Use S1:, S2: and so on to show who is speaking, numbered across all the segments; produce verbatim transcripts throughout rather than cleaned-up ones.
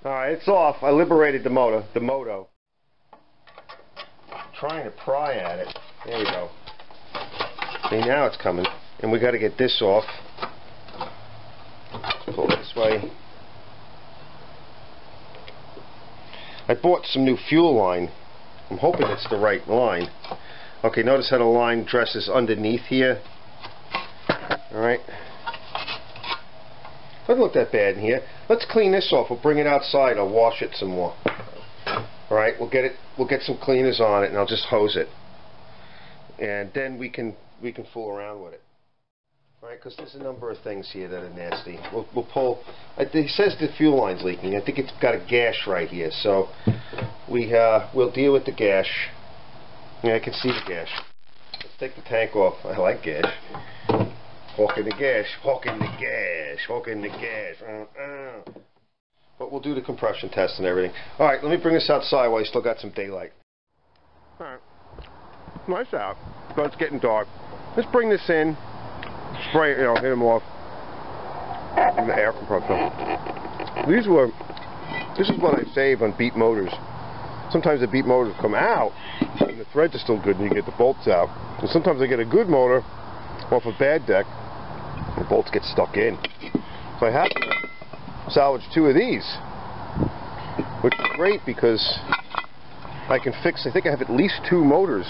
S1: Alright, it's off. I liberated the motor, the moto. Trying to pry at it. There we go. See, now it's coming. And we got to get this off. Pull it this way. I bought some new fuel line. I'm hoping it's the right line. Okay, notice how the line dresses underneath here. Alright. Doesn't look that bad in here. Let's clean this off. We'll bring it outside. I'll wash it some more. Alright, we'll get it we'll get some cleaners on it and I'll just hose it. And then we can we can fool around with it. Alright, because there's a number of things here that are nasty. We'll we'll pull I, it says the fuel line's leaking. I think it's got a gash right here, so we uh we'll deal with the gash. Yeah, I can see the gash. Let's take the tank off. I like gash. Hawking the gash, hawking the gash, hawking the gash. Uh, uh. But we'll do the compression test and everything. Alright, let me bring this outside while you still got some daylight. Alright. Nice out. But it's getting dark. Let's bring this in. Spray it, you know, hit them off. In the air compressor. These were, this is what I save on beat motors. Sometimes the beat motors come out, and the threads are still good, and you get the bolts out. And sometimes I get a good motor off a bad deck, the bolts get stuck in. So I have to salvage two of these, which is great because I can fix, I think I have at least two motors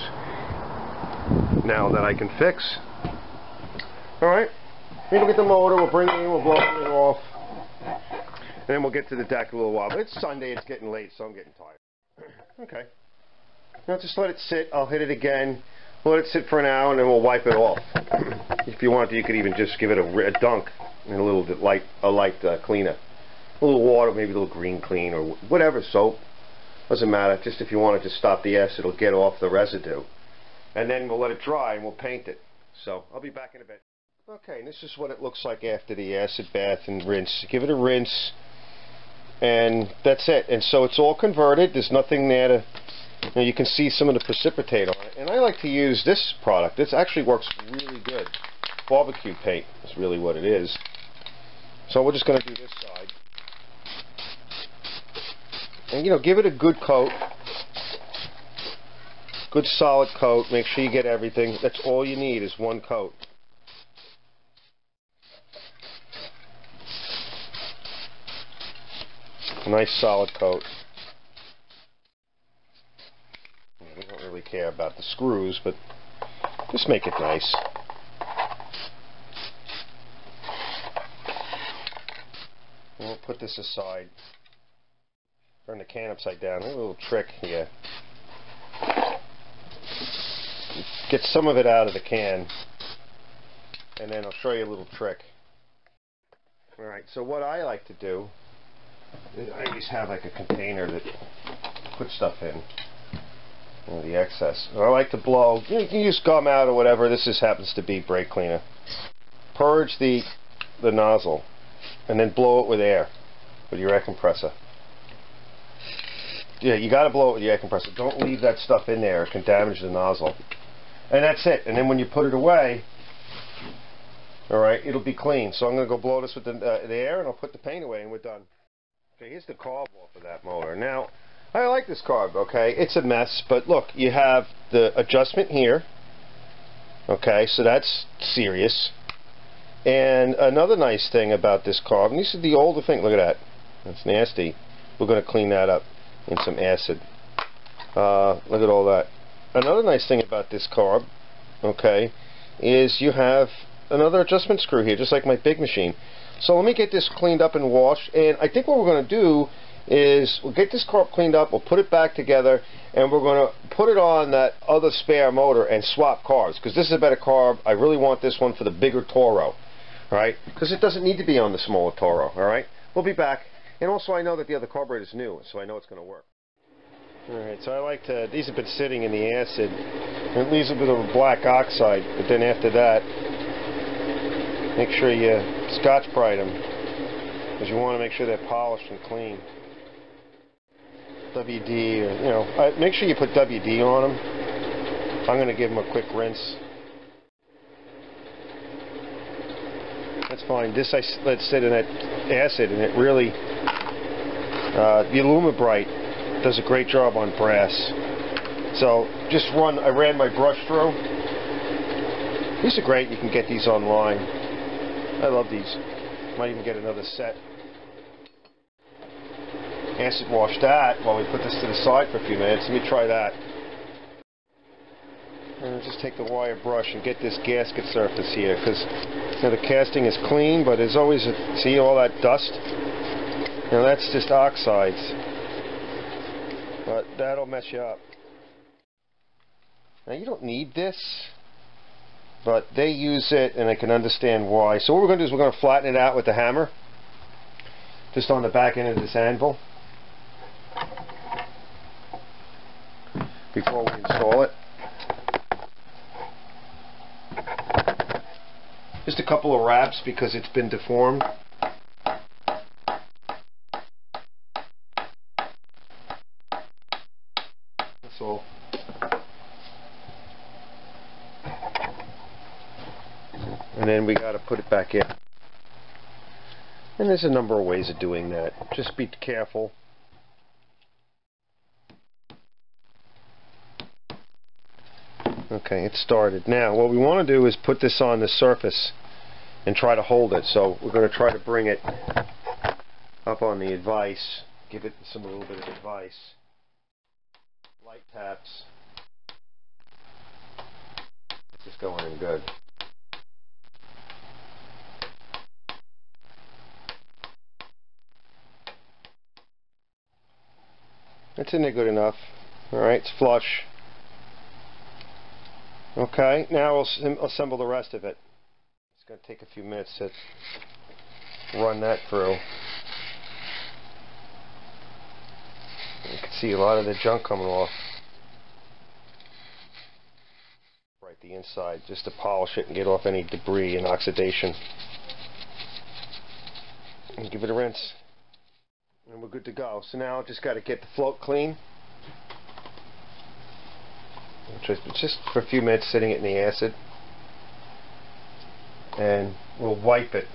S1: now that I can fix. Alright, we'll get the motor, we'll bring it in, we'll blow it off, and then we'll get to the deck in a little while. But it's Sunday, it's getting late, so I'm getting tired. Okay. Now just let it sit, I'll hit it again. We'll let it sit for an hour and then we'll wipe it off. If you want to, you could even just give it a, a dunk and a little bit light, a light uh, cleaner. A little water, maybe a little green clean or whatever, soap. Doesn't matter. Just if you want to just stop the acid, it'll get off the residue. And then we'll let it dry and we'll paint it. So, I'll be back in a bit. Okay, and this is what it looks like after the acid bath and rinse. Give it a rinse and that's it. And so it's all converted. There's nothing there to... Now you can see some of the precipitate on it, and I like to use this product. This actually works really good. Barbecue paint is really what it is. So we're just going to do this side, and you know, give it a good coat, good solid coat. Make sure you get everything. That's all you need is one coat. A nice solid coat. We don't really care about the screws, but just make it nice. And we'll put this aside. Turn the can upside down. A little trick here. Get some of it out of the can, and then I'll show you a little trick. Alright, so what I like to do is I always have like a container that I put stuff in. The excess. I like to blow. You can use gum out or whatever. This just happens to be brake cleaner. Purge the the nozzle, and then blow it with air, with your air compressor. Yeah, you got to blow it with your air compressor. Don't leave that stuff in there; it can damage the nozzle. And that's it. And then when you put it away, all right, it'll be clean. So I'm going to go blow this with the, uh, the air, and I'll put the paint away, and we're done. Okay, here's the carb off of that motor. Now. I like this carb, okay? It's a mess, but look, you have the adjustment here, okay, so that's serious. And another nice thing about this carb, and this is the older thing, look at that, that's nasty. We're going to clean that up in some acid. Uh, look at all that. Another nice thing about this carb, okay, is you have another adjustment screw here, just like my big machine. So let me get this cleaned up and washed, and I think what we're going to do is we'll get this carb cleaned up, we'll put it back together, and we're going to put it on that other spare motor and swap carbs, because this is a better carb. I really want this one for the bigger Toro, alright, because it doesn't need to be on the smaller Toro, alright. We'll be back, and also I know that the other carburetor is new, so I know it's going to work. Alright, so I like to, these have been sitting in the acid, and it leaves a bit of a black oxide, but then after that, make sure you Scotch Brite them, because you want to make sure they're polished and clean. W D, or, you know, uh, make sure you put W D on them. I'm going to give them a quick rinse. That's fine. This I let sit in that acid, and it really Uh, the Alumibrite does a great job on brass. So just run, I ran my brush through. These are great, you can get these online. I love these. Might even get another set. Acid wash that while we put this to the side for a few minutes. Let me try that. And just take the wire brush and get this gasket surface here, because you know, the casting is clean, but there's always a, see all that dust? You know, that's just oxides. But that'll mess you up. Now you don't need this, but they use it and I can understand why. So what we're going to do is we're going to flatten it out with the hammer, just on the back end of this anvil, before we install it. Just a couple of wraps because it's been deformed. That's all. And then we got to put it back in. And there's a number of ways of doing that. Just be careful. Okay, it started. Now, what we want to do is put this on the surface and try to hold it. So we're going to try to bring it up on the advice, give it some a little bit of advice. Light taps. It's going in good. It's in there good enough. Alright, it's flush. Okay, now we'll assemble the rest of it. It's going to take a few minutes to run that through. You can see a lot of the junk coming off. Right, the inside, just to polish it and get off any debris and oxidation. And give it a rinse. And we're good to go. So now I've just got to get the float clean. Just, just for a few minutes sitting it in the acid, and we'll wipe it.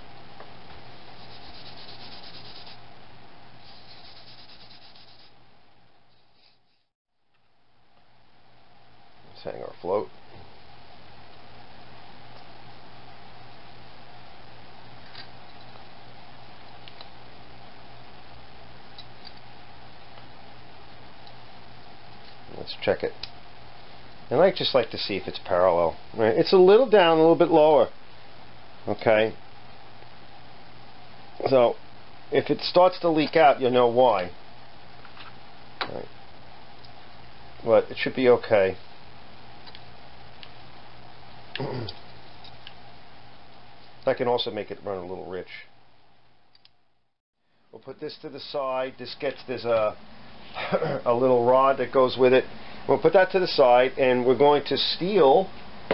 S1: Let's hang our float. Let's check it. And I just like to see if it's parallel. Right? It's a little down, a little bit lower. Okay. So, if it starts to leak out, you'll know why. Right. But it should be okay. I can also make it run a little rich. We'll put this to the side. This gets, there's a, a little rod that goes with it. We'll put that to the side, and we're going to steal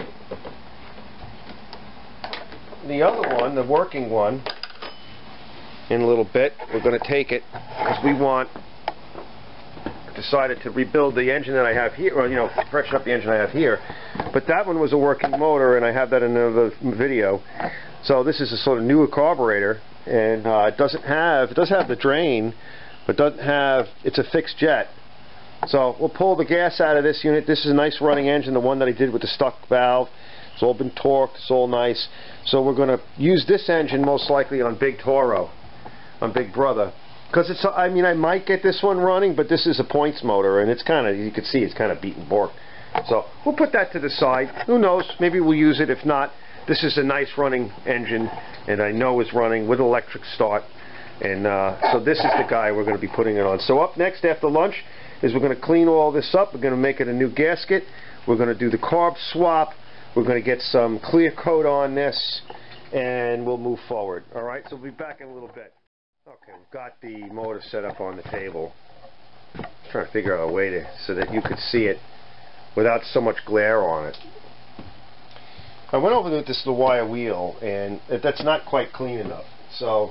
S1: the other one, the working one, in a little bit. We're going to take it because we want, decided to rebuild the engine that I have here, or you know, freshen up the engine I have here. But that one was a working motor, and I have that in another video. So this is a sort of newer carburetor, and uh, it doesn't have, it does have the drain, but doesn't have, it's a fixed jet. So we'll pull the gas out of this unit. This is a nice running engine, the one that I did with the stuck valve. It's all been torqued, it's all nice. So we're going to use this engine most likely on Big Toro, on Big Brother. Because it's, I mean, I might get this one running, but this is a points motor, and it's kind of, you can see it's kind of beaten bork. So we'll put that to the side. Who knows, maybe we'll use it. If not, this is a nice running engine, and I know it's running with electric start. And uh, so this is the guy we're going to be putting it on. So up next after lunch is we're going to clean all this up. We're going to make it a new gasket. We're going to do the carb swap. We're going to get some clear coat on this, and we'll move forward. All right, so we'll be back in a little bit. Okay, we've got the motor set up on the table. I'm trying to figure out a way to so that you could see it without so much glare on it. I went over with this the wire wheel, and that's not quite clean enough. So,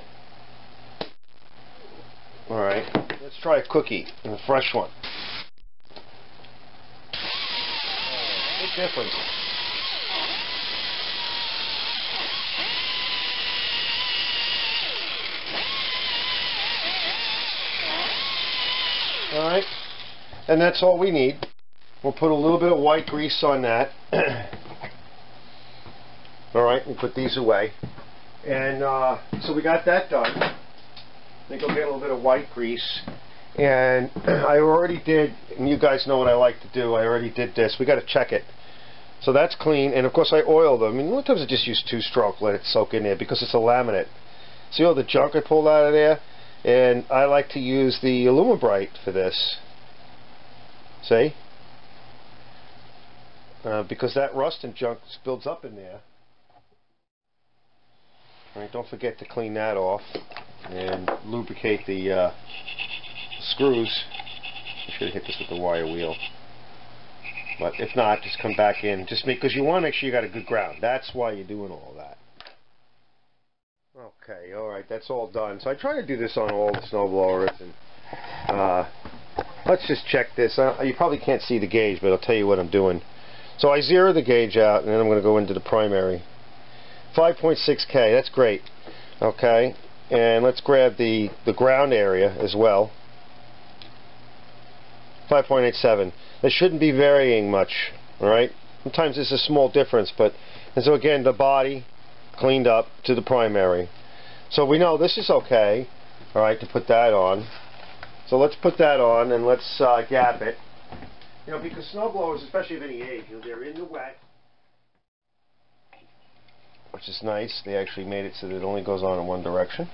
S1: all right, let's try a cookie, a fresh one. Big difference. Alright, and that's all we need. We'll put a little bit of white grease on that. Alright, we put these away. And uh, so we got that done. I think I'll get a little bit of white grease. And I already did, and you guys know what I like to do, I already did this. We got to check it. So that's clean, and of course I oil them. I mean, a lot of times I just use two-stroke, let it soak in there, because it's a laminate. See all the junk I pulled out of there? And I like to use the Alumibrite for this. See? Uh, because that rust and junk builds up in there. Alright, don't forget to clean that off and lubricate the uh, screws. I should have hit this with the wire wheel. But if not, just come back in. Just because you want to make sure you got a good ground. That's why you're doing all that. Okay, alright, that's all done. So I try to do this on all the snowblowers. And uh, let's just check this. Uh, you probably can't see the gauge, but I'll tell you what I'm doing. So I zero the gauge out, and then I'm going to go into the primary. five point six K, that's great. Okay, and let's grab the, the ground area as well. five point eight seven. That shouldn't be varying much, alright? Sometimes there's a small difference, but, and so again, the body cleaned up to the primary. So we know this is okay, alright, to put that on. So let's put that on, and let's uh, gap it. You know, because snowblowers, especially of any age, you know, they're in the wet, which is nice. They actually made it so that it only goes on in one direction.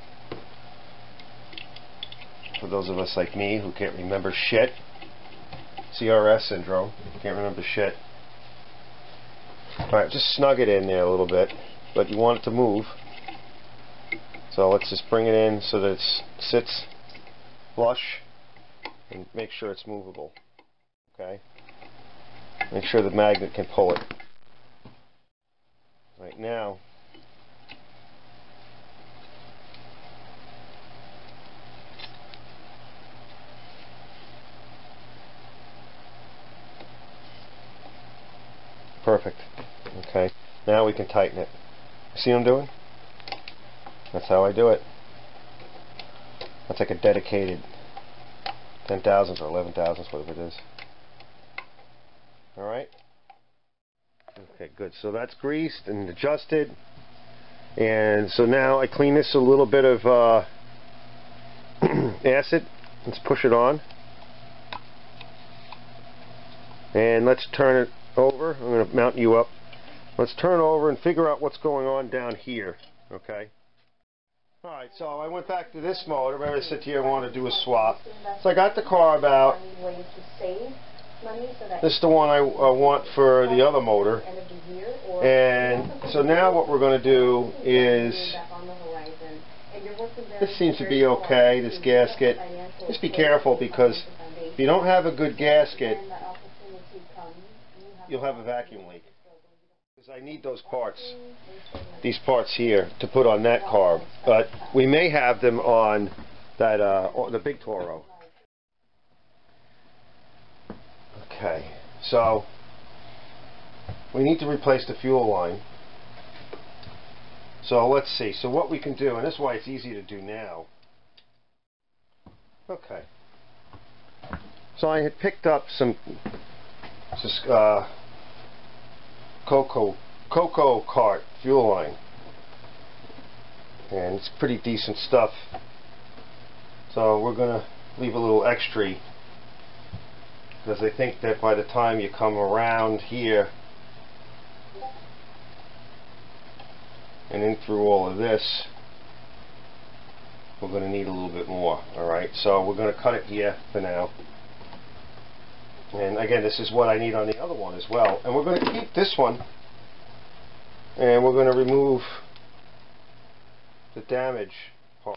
S1: For those of us like me who can't remember shit, C R S syndrome, can't remember shit. Alright, just snug it in there a little bit, but you want it to move. So let's just bring it in so that it sits flush and make sure it's movable. Okay. Make sure the magnet can pull it. Right now, perfect. Okay. Now we can tighten it. See what I'm doing? That's how I do it. That's like a dedicated ten thousandths or eleven thousandths, whatever it is. Alright? Okay, good. So that's greased and adjusted. And so now I clean this with a little bit of uh, acid. Let's push it on. And let's turn it over. I'm going to mount you up. Let's turn over and figure out what's going on down here. Okay? Alright, so I went back to this motor. Remember I said to you I want to do a swap. So I got the carb out. This is the one I uh, want for the other motor. And so now what we're going to do is, this seems to be okay, this gasket. Just be careful, because if you don't have a good gasket, you'll have a vacuum leak. Because I need those parts, these parts here, to put on that carb. But we may have them on that uh, the big Toro. Okay, so we need to replace the fuel line. So let's see. So what we can do, and this is why it's easy to do now. Okay. So I had picked up some just, uh, Cocoa Cocoa Cart fuel line, and it's pretty decent stuff. So we're gonna leave a little extra, because I think that by the time you come around here and in through all of this, we're going to need a little bit more. Alright, so we're going to cut it here for now. And again, this is what I need on the other one as well. And we're going to keep this one, and we're going to remove the damage parts.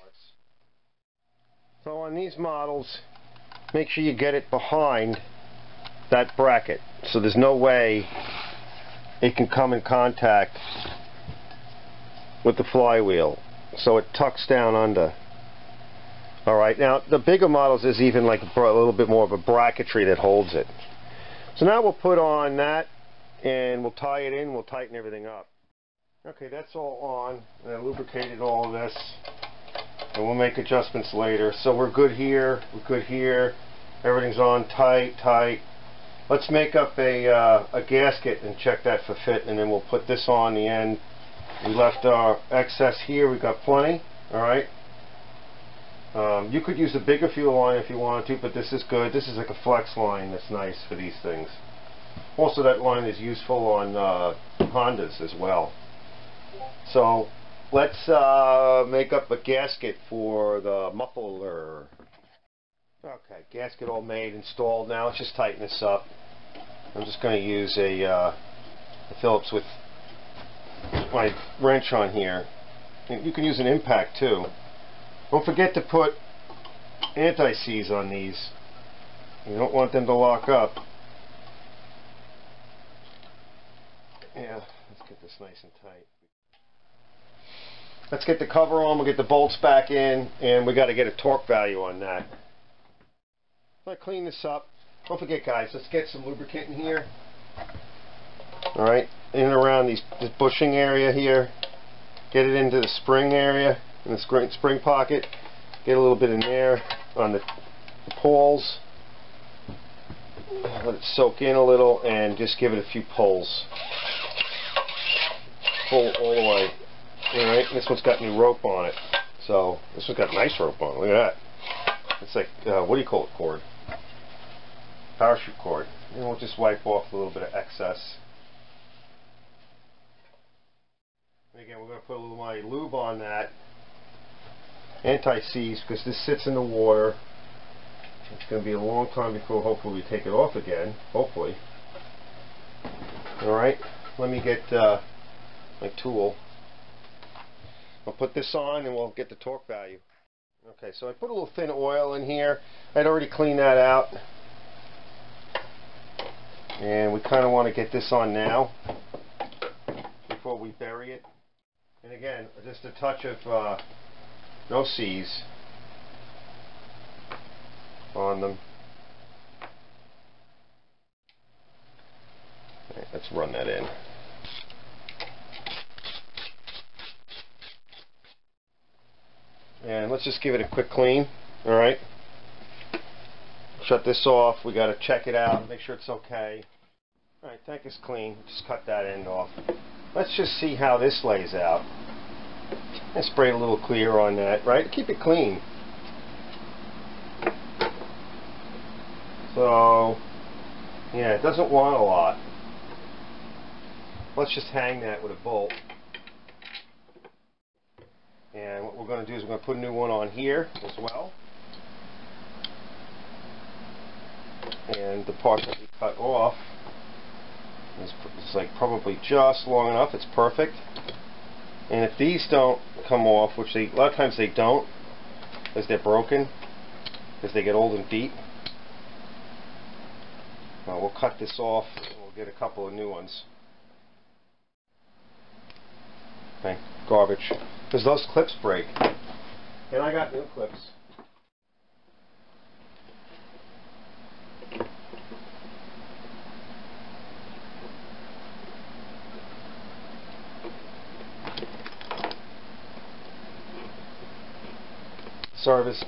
S1: So on these models, make sure you get it behind that bracket, so there's no way it can come in contact with the flywheel, so it tucks down under. Alright, now the bigger models, there's even like a, a little bit more of a bracketry that holds it. So now we'll put on that, and we'll tie it in, we'll tighten everything up. Okay, that's all on, and I lubricated all of this, and we'll make adjustments later. So we're good here, we're good here, Everything's on tight, tight. Let's make up a, uh, a gasket and check that for fit, and then we'll put this on the end. We left our excess here. We've got plenty. Alright. Um, you could use a bigger fuel line if you wanted to, but this is good. This is like a flex line that's nice for these things. Also, that line is useful on uh, Hondas as well. So let's uh, make up a gasket for the muffler. Okay, gasket all made, installed. Now let's just tighten this up. I'm just going to use a, uh, a Phillips with my wrench on here. You can use an impact too. Don't forget to put anti-seize on these. You don't want them to lock up. Yeah, let's get this nice and tight. Let's get the cover on, we'll get the bolts back in, and we got to get a torque value on that. I'll clean this up. Don't forget, guys, let's get some lubricant in here. Alright, in and around these, this bushing area here. Get it into the spring area, in the spring, spring pocket. Get a little bit in there on the, the pawls. Let it soak in a little and just give it a few pulls. Pull all the way. Alright, this one's got new rope on it. So, this one's got nice rope on it. Look at that. It's like, uh, what do you call it, cord? Parachute cord. And we'll just wipe off a little bit of excess. And again, we're going to put a little more lube on that. Anti-seize, because this sits in the water. It's going to be a long time before hopefully we take it off again. Hopefully. Alright, let me get uh, my tool. I'll put this on and we'll get the torque value. Okay, so I put a little thin oil in here. I'd already cleaned that out. And we kind of want to get this on now before we bury it. And again, just a touch of uh, no seize on them. Right, let's run that in. And let's just give it a quick clean. Alright. Shut this off. We got to check it out, make sure it's okay. Alright, tank is clean. Just cut that end off. Let's just see how this lays out. And spray a little clear on that, right? Keep it clean. So, yeah, it doesn't want a lot. Let's just hang that with a bolt. And what we're going to do is we're going to put a new one on here as well. And the part that we cut off is it's like probably just long enough. It's perfect. And if these don't come off, which they a lot of times they don't, because they're broken, because they get old and deep, well, we'll cut this off and we'll get a couple of new ones. Okay, garbage. Because those clips break. And I got new clips. Service.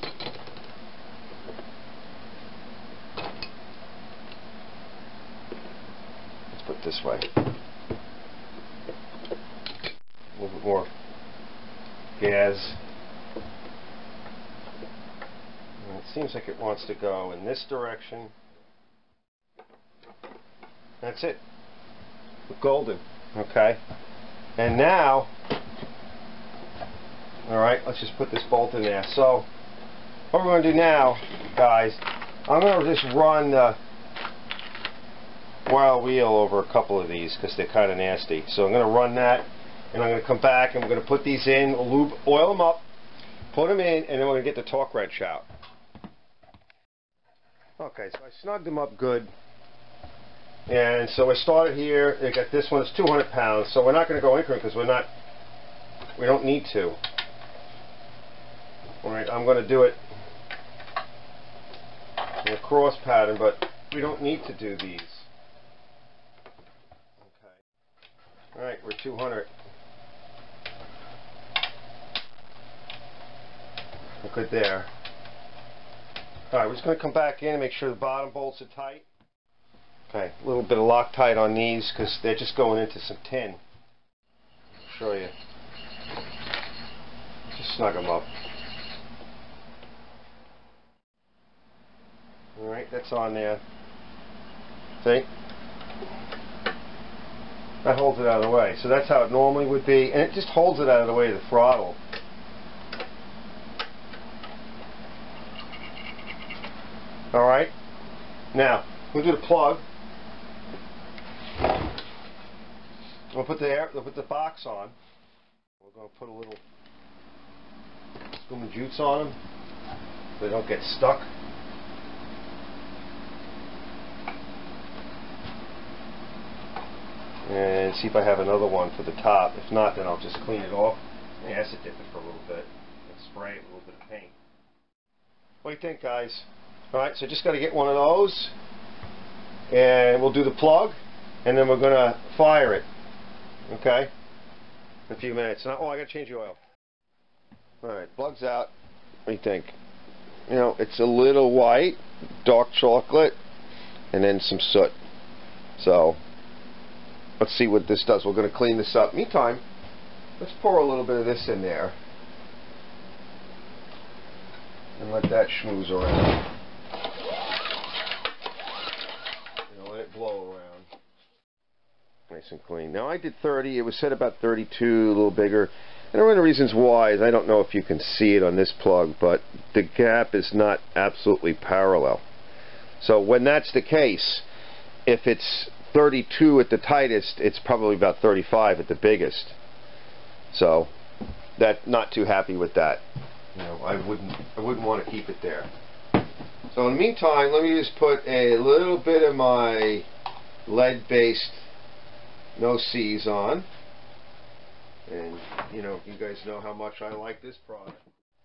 S1: Let's put it this way. A little bit more gas. And it seems like it wants to go in this direction. That's it. Golden. Okay. And now, alright, let's just put this bolt in there. So, what we're going to do now, guys, I'm going to just run the wild wheel over a couple of these because they're kind of nasty. So I'm going to run that, and I'm going to come back and we're going to put these in, lube, oil them up, put them in, and then we're going to get the torque wrench out. Okay, so I snugged them up good. And so I started here. I got this one. It's two hundred pounds. So we're not going to go increment because we're not. We don't need to. All right, I'm going to do it in a cross pattern, but we don't need to do these. Okay. All right, we're two hundred. We're good there. Alright, we're just going to come back in and make sure the bottom bolts are tight. Okay, a little bit of Loctite on these because they're just going into some tin. I'll show you. Just snug them up. Alright, that's on there. See? That holds it out of the way. So that's how it normally would be. And it just holds it out of the way of the throttle. Alright. Now, we'll do the plug. We'll put the air, we'll put the box on. We're going to put a little Scuba Jutes on them so they don't get stuck. And see if I have another one for the top. If not, then I'll just clean it off and acid dip it for a little bit and spray it with a little bit of paint. What do you think, guys? Alright, so just got to get one of those and we'll do the plug and then we're going to fire it. Okay? In a few minutes. Oh, I got to change the oil. Alright, plug's out. What do you think? You know, it's a little white, dark chocolate, and then some soot. So, let's see what this does. We're going to clean this up. Meantime, let's pour a little bit of this in there and let that schmooze around. You know, let it blow around. Nice and clean. Now I did thirty. It was set about thirty-two, a little bigger. And one of the reasons why is I don't know if you can see it on this plug, but the gap is not absolutely parallel. So when that's the case, if it's thirty-two at the tightest, it's probably about thirty-five at the biggest. So that not too happy with that. You know, I wouldn't I wouldn't want to keep it there. So in the meantime, let me just put a little bit of my lead-based no C's on. And you know, you guys know how much I like this product.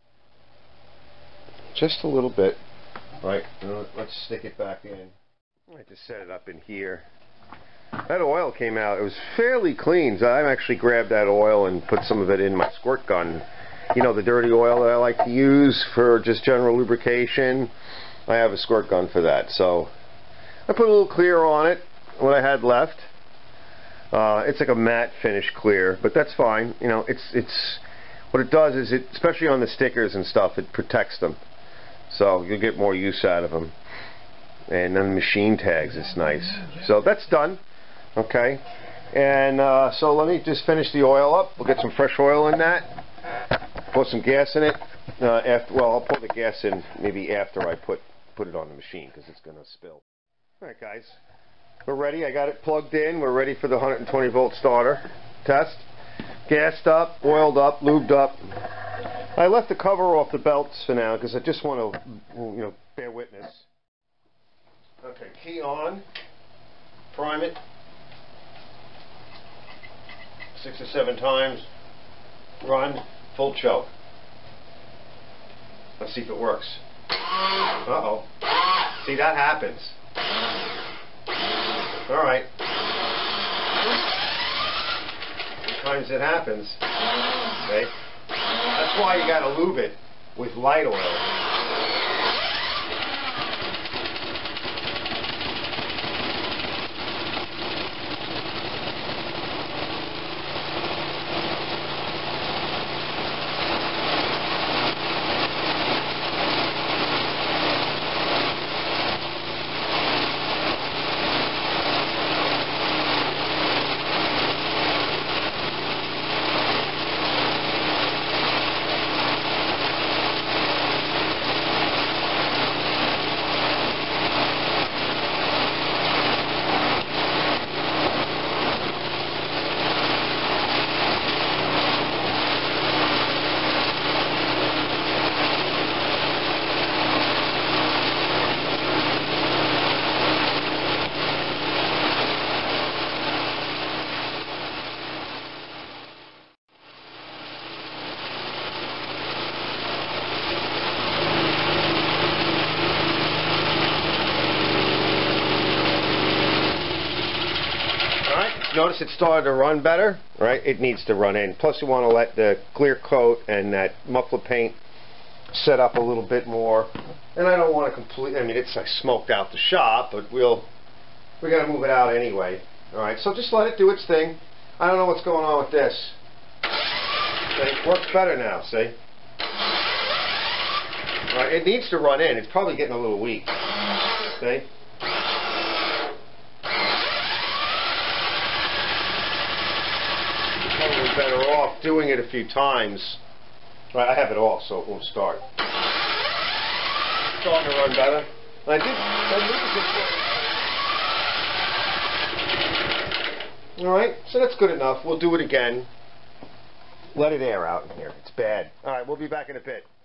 S1: Just a little bit. Right, let's stick it back in. I just set it up in here. That oil came out. It was fairly clean. So I actually grabbed that oil and put some of it in my squirt gun. You know, the dirty oil that I like to use for just general lubrication. I have a squirt gun for that. So I put a little clear on it, what I had left. Uh, it's like a matte finish clear, but that's fine. You know, it's it's what it does is it, especially on the stickers and stuff, it protects them. So you'll get more use out of them. And then machine tags, it's nice. So that's done. Okay. And uh, so let me just finish the oil up. We'll get some fresh oil in that. Put some gas in it. Uh, after, well, I'll put the gas in maybe after I put put it on the machine because it's going to spill. All right, guys. We're ready. I got it plugged in. We're ready for the one hundred twenty volt starter test. Gassed up, oiled up, lubed up. I left the cover off the belts for now because I just want to, you know, bear witness. Okay, key on. Prime it. Six or seven times. Run. Full choke. Let's see if it works. Uh-oh. See, that happens. Alright. Sometimes it happens. Okay? That's why you gotta lube it with light oil. Notice it started to run better, right? It needs to run in. Plus you want to let the clear coat and that muffler paint set up a little bit more. And I don't want to complete, I mean, it's I smoked out the shop, but we'll, we got to move it out anyway. Alright, so just let it do its thing. I don't know what's going on with this. See, it works better now, see? Alright, it needs to run in. It's probably getting a little weak. See? Probably better off doing it a few times. Right, I have it off, so it won't start. It's starting to run better. And I did. I All right, so that's good enough. We'll do it again. Let it air out in here. It's bad. All right, we'll be back in a bit.